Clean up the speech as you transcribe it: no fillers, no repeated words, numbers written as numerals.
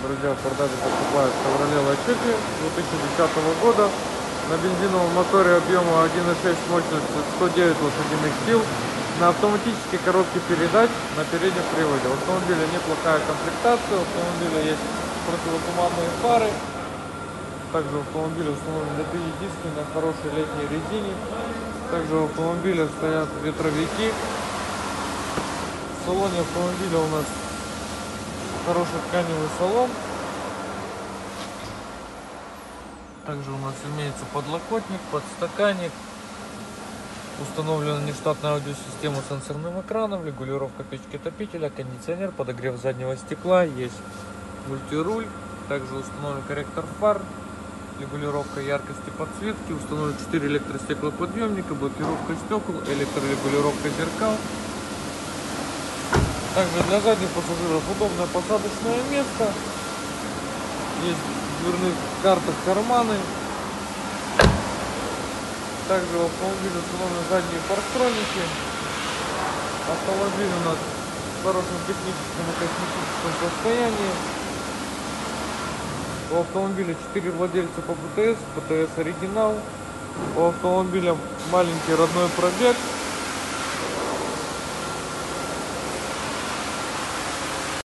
друзья, в продаже покупают Chevrolet Lachetti 2010 года на бензиновом моторе объема 1.6 мощностью 109 лошадиных сил, на автоматической коробке передач на переднем приводе. У автомобиля неплохая комплектация, у автомобиля есть противотуманные фары. Также в автомобиле установлены литые диски на хорошей летней резине. Также у автомобиля стоят ветровики. В салоне автомобиля у нас хороший тканевый салон. Также у нас имеется подлокотник, подстаканник. Установлена нештатная аудиосистема с сенсорным экраном, регулировка печки отопителя, кондиционер, подогрев заднего стекла, есть мультируль. Также установлен корректор фар, регулировка яркости подсветки, установлен 4 электростеклоподъемника, блокировка стекол, электрорегулировка зеркал. Также для задних пассажиров удобное посадочное место. Есть в дверных картах карманы. Также в автомобиле установлены задние парктроники. Автомобиль у нас в хорошем техническом и косметическом состоянии. У автомобиля 4 владельца по ПТС, ПТС оригинал. У автомобиля маленький родной пробег.